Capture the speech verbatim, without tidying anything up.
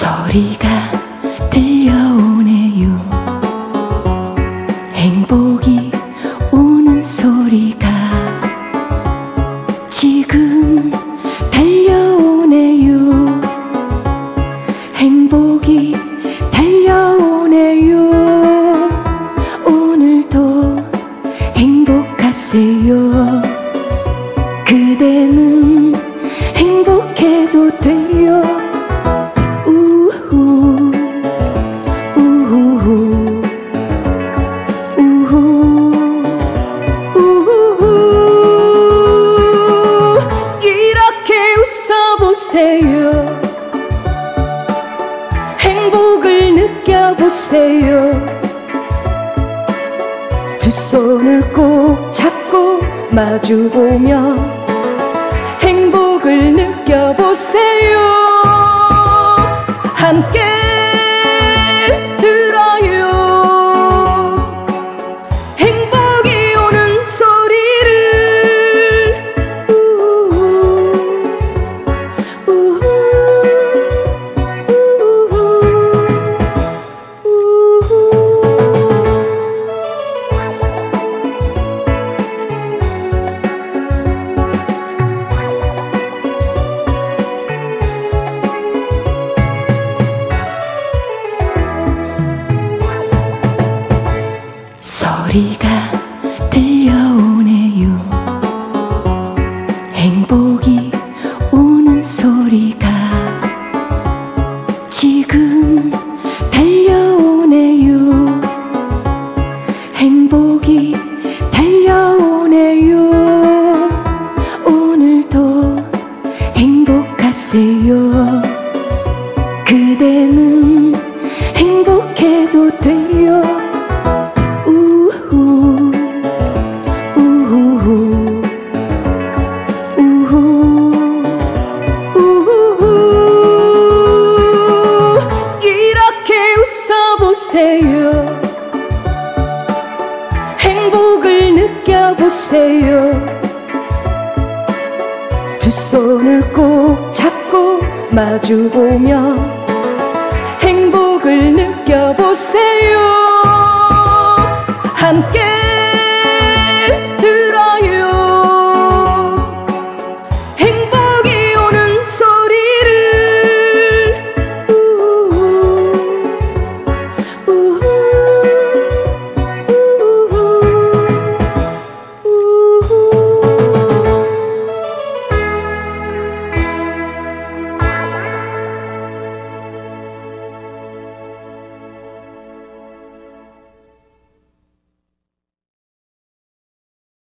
소리가 들려오네요. 행복이 오는 소리가 지금 달려오네요. 행복이 달려오네요. 오늘도 행복하세요. 그대는 행복해도 돼요. 우후 우후 우후 우후 이렇게 웃어보세요. 행복을 느껴보세요. 두 손을 꼭 잡고 마주보며 행복을 느껴보세요. 함께 들어요. 행복이 오는 소리를. 우우, 우우, 우우, 소리가 들려오네요. 행복이 오는 소리가 지금 달려오네요. 행복이 달려오네요. 오늘도 행복하세요. 그대는 행복해도 돼요. 우후 우후 우후 우후 이렇게 웃어보세요. 행복을 느껴보세요. 두 손을 꼭 잡고 마주보며 행복을 느껴보세요. 함께